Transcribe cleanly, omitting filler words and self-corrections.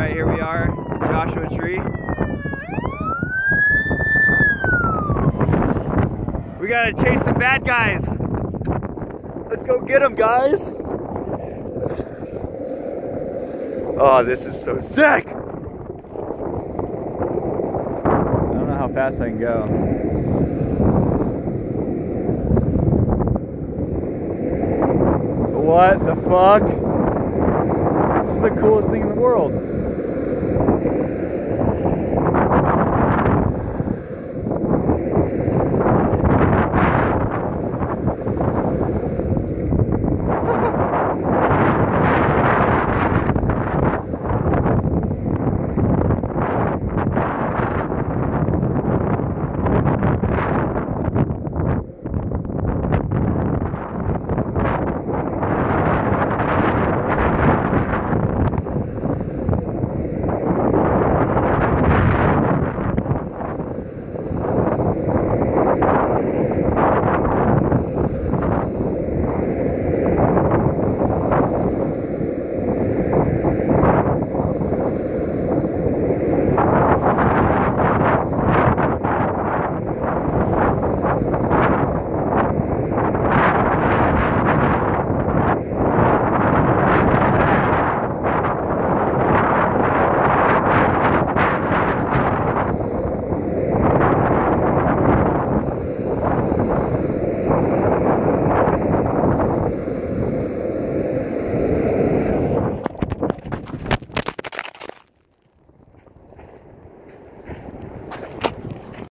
Alright, here we are, Joshua Tree. We gotta chase some bad guys. Let's go get them, guys. Oh, this is so sick. I don't know how fast I can go. What the fuck? This is the coolest thing in the world.